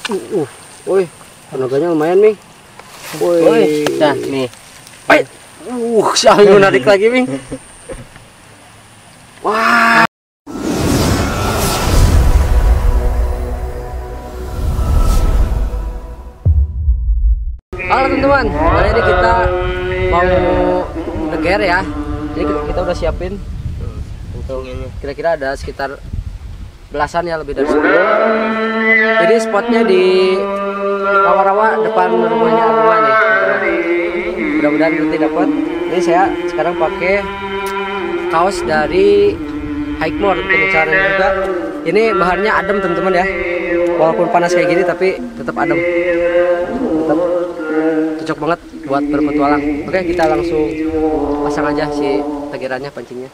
Woi, tenaganya lumayan nih. Woi, nah nih. Siapa yang narik lagi nih? Wah. Halo teman-teman, hari ini kita mau ngeger ya. Jadi kita udah siapin untuk kira-kira ada sekitar belasan ya, lebih dari 10. Jadi spotnya di rawa-rawa depan rumahnya Aguma nih. Mudah-mudahan nanti dapat. Ini saya sekarang pakai kaos dari Hikemore penucaran juga. Ini bahannya adem teman-teman ya. Walaupun panas kayak gini tapi tetap adem. Tetap cocok banget buat berpetualang. Oke, kita langsung pasang aja si tagirannya, pancingnya.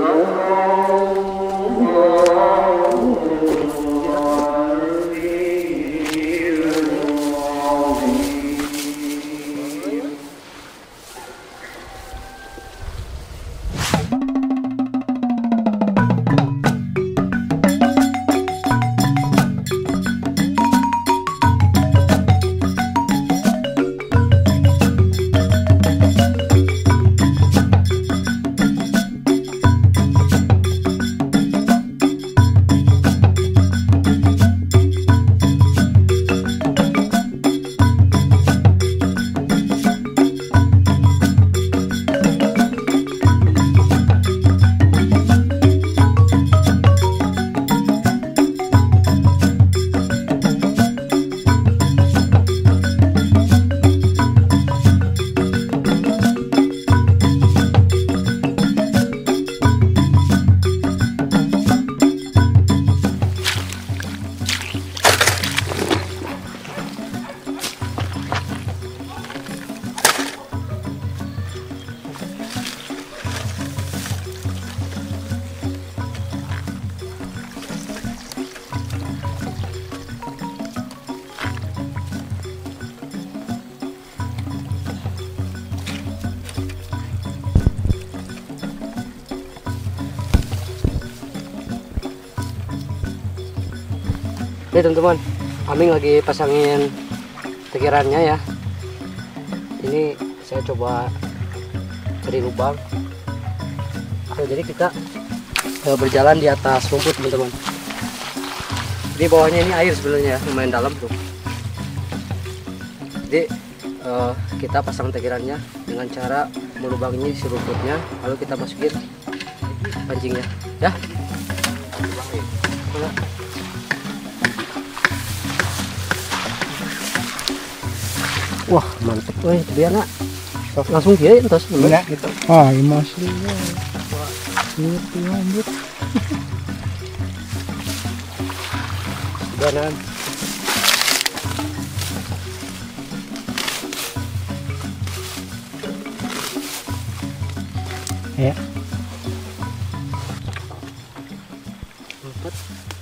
Nih teman-teman, Aming lagi pasangin tekirannya ya. Ini saya coba cari lubang. Jadi kita berjalan di atas rumput teman-teman. Di bawahnya ini air sebenarnya, lumayan dalam tuh. Jadi kita pasang tekirannya dengan cara melubangi si rumputnya, lalu kita masukin pancingnya, ya. Wah, mantep weh, biar nak langsung dia entos enggak gitu. Ah, masih ya. Itu lanjut. Ganan. Ya. Empat.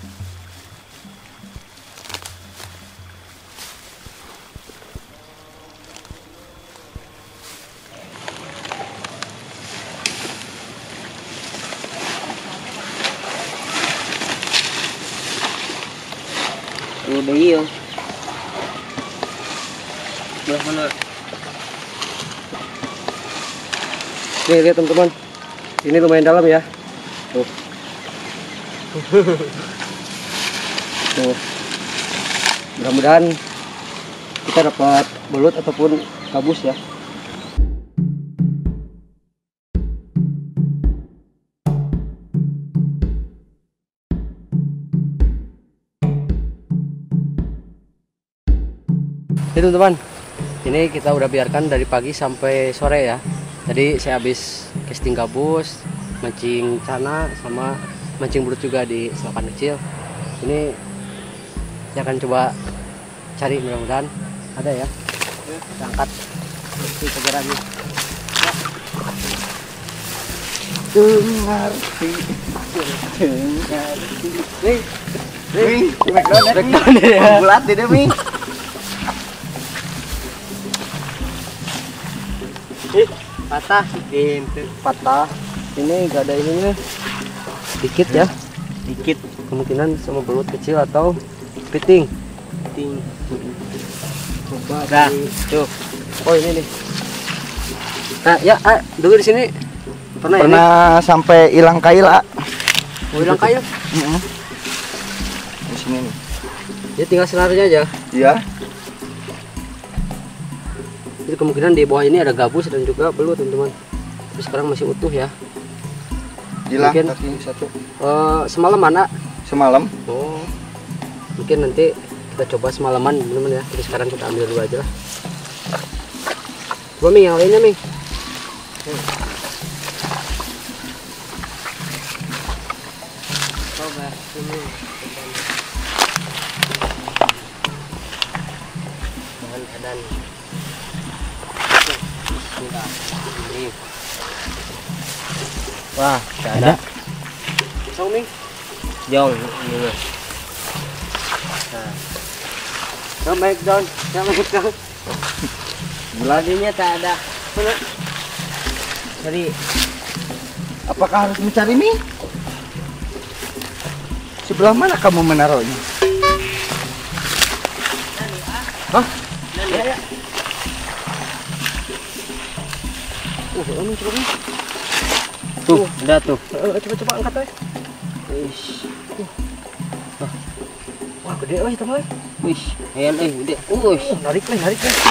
Udah iya. Belah mana? Nih lihat teman-teman, ini lumayan dalam ya. Tuh. Tuh. Mudah-mudahan kita dapat belut ataupun gabus ya. Jadi teman-teman, ini kita udah biarkan dari pagi sampai sore ya. Tadi saya habis casting gabus, mancing cana, sama mancing belut juga di selokan kecil. Ini saya akan coba cari, mudah-mudahan ada ya. Kita angkat si tegerannya. Nih, background ya. Bulat deh Mi. Patah, patah. Ini gak ada ininya, dikit ya, Dikit. kemungkinan sama belut kecil atau piting. Nah, tuh. Oh ini nih. Nah, ya, dulu di sini pernah ya? Pernah sampai hilang kail, A. Mau hilang kayu? Di sini nih. Jadi tinggal senarnya aja. Iya. Jadi kemungkinan di bawah ini ada gabus dan juga belut, teman-teman. Tapi sekarang masih utuh ya. Hilang Mungkin, kaki satu. semalam mana? Semalam. Oh. Mungkin nanti kita coba semalaman, teman-teman ya. Jadi sekarang kita ambil dulu aja lah. Coba Ming, yang lainnya Ming. Coba ini. Bahan keadaan. Wah, tidak ada. Song Ming. Jong ini mah. Nah, baik Don. Yang baik Don. Buladinya tak ada. Mana? Jadi Apakah harus mencari mie? Sebelah mana kamu menaruhnya? Hah? Ya, ya. Ming, coba Ming. tuh, ada tuh. Coba angkat aja. Wis. Wah, gede euy teman. Wis, ayan gede. Wis. Narik nih.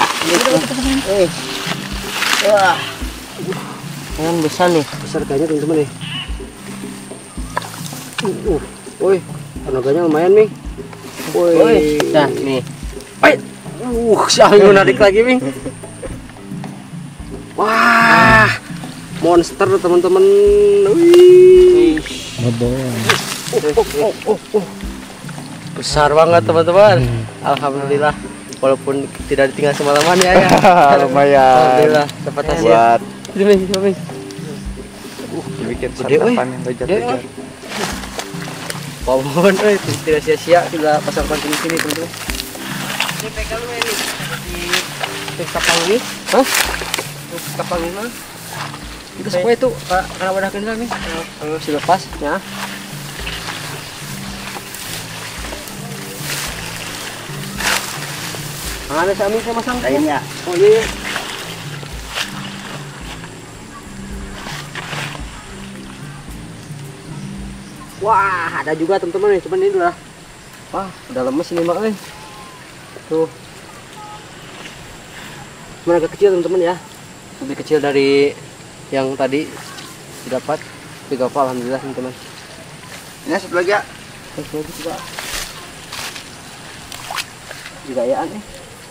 Wah. Ayan besar nih. Besar kayaknya teman-teman nih. Woi, tenaganya lumayan Ming. Woi. Dah nih. Woi. Siapa yang narik lagi Ming? Wah. Monster teman-teman. Wih. Besar banget teman-teman. Alhamdulillah. Walaupun tidak ditinggal semalaman ya. Lumayan. Alhamdulillah dapat hasil. Buat Ini Ming, coba Ming. bikin Gede, santapan yang lejar-lejar. Pohon, tidak sia-sia kita pasang pancing di sini teman-teman. Ini pegang lu ini di kapal ini. Hah? Kapal ini mah. Kita semua itu karena wadah kenal nih. Kalau sudah pas ya. Mana sih saya masang Lainnya. Oh iya. Wah, ada juga teman-teman nih, cuman ini udah. Wah, udah lemes ini mak nih. Tuh. Cuman agak kecil teman-teman ya. Lebih kecil dari yang tadi didapat. Tapi gak apa, alhamdulillah teman-teman. Ini satu lagi, ya. Satu lagi juga. Jugayaan nih.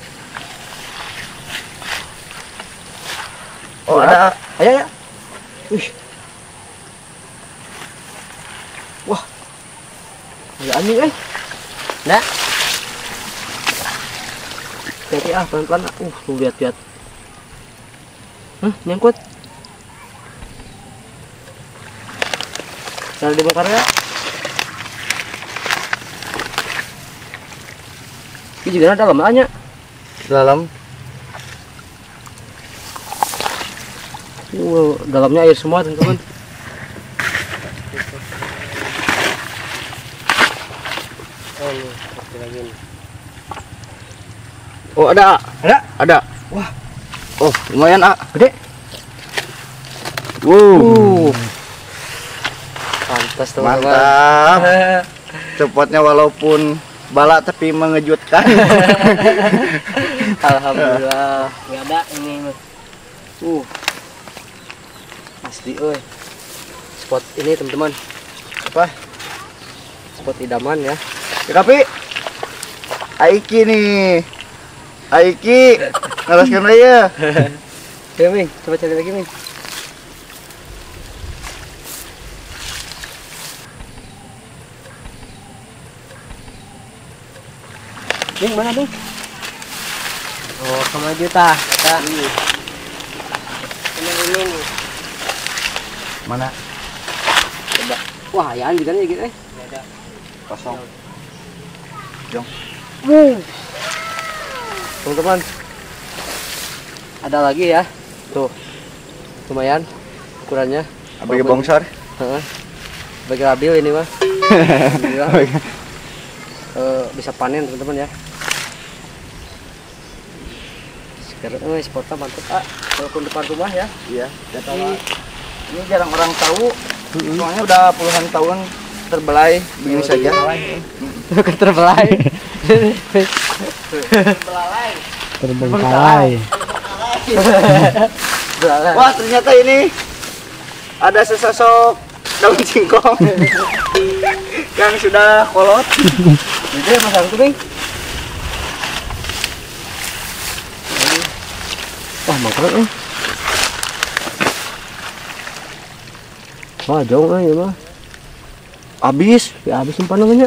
Oh, ada. Ayo ya. Wih. Wah. Ada anjing Nah, Hati pelan-pelan. Tuh lihat. Nyangkut. Cara dibongkar ya. Ini juga ada dalam banyak. Dalam. Dalamnya air semua teman-teman. Oh ada. Wah. Oh, lumayan, A. Gede. Wow. Pantas teman-teman. Mantap. Cepatnya walaupun balak tapi mengejutkan. Alhamdulillah. nggak ada ini mah. Asli spot ini teman-teman. Apa? Spot idaman ya. Tapi Aiki nih. Aiki ngelaskan aja. Ayo Ming, coba cari lagi Ming. Ming mana Ming? Oh, sama juta. Kita ini nih. Mana? Coba. Wah, ayaan juga nih gitu Nggak ada. Kosong. Jong. Teman-teman. Ada lagi ya. Tuh. Lumayan ukurannya. Bagi bongsor. Heeh. Bagi labil ini mah. Alhamdulillah. Bisa panen teman-teman ya. Spotnya mantep walaupun depan rumah ya. Iya, ini jarang orang tahu. Soalnya udah puluhan tahun terbelai begini saja. Terbelai. Terbengkalai. Wah, ternyata ini ada sesosok daun singkong yang sudah kolot. Jadi masang kuning. Wah, mangkrak Wah, jauh ya mah. Habis umpan namanya.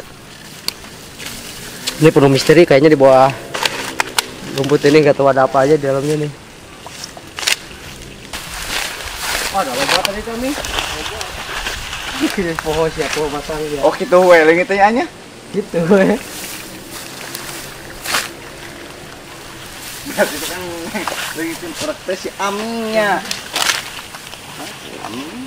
Ini penuh misteri kayaknya di bawah rumput ini, nggak tahu ada apa aja di dalamnya nih. Wah, ada apa tadi kami? Ini pohon siapa masang dia. Oh, gitu weling itu nya. Gitu. Berarti itu kan lagi protes si Aminnya. Amin.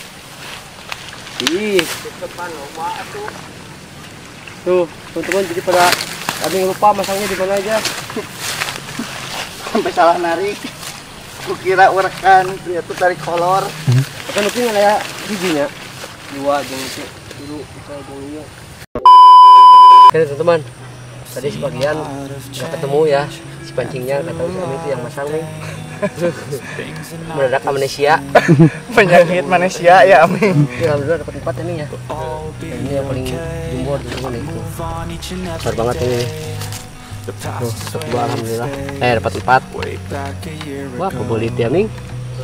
Ih, depan lomba tuh. Tuh, teman-teman, jadi pada kami lupa masangnya di mana aja. Sampai salah narik. Kukira urekan, ternyata tarik kolor. Kan mungkin ada giginya. Dua jeung itu dulu kita jeung. Oke, teman-teman. Tadi sebagian nggak ketemu ya si pancingnya, nggak tahu kami itu yang masang nih. Mendadak amnesia. Penyakit manusia ya, Amin. Ya, alhamdulillah dapat 4 ini ya. Dan ini yang paling jumbo di sini itu. Besar banget ini. Tuh, dapat 2 alhamdulillah. Dapat 4. Wah, kebelit ya, Ming.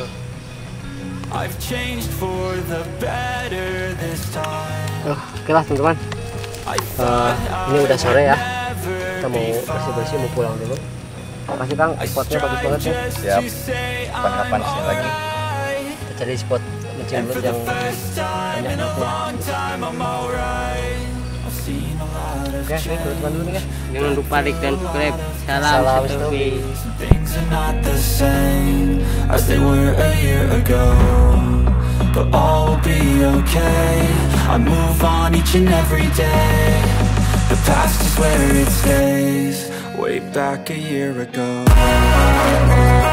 Oke lah, teman-teman. Ini udah sore ya. Kita mau bersih-bersih, mau pulang dulu. Makasih Kang, spotnya bagus banget ya. Siap. Kapan-kapan sini lagi. Kita cari spot mancing belut yang banyak banget ya. Oke, ini teman-teman dulu nih ya. Jangan lupa like dan subscribe. Salam Story. Things are not the same as they were a year ago, but all will be okay. I move on each and every day. The past is where it stays, way back a year ago.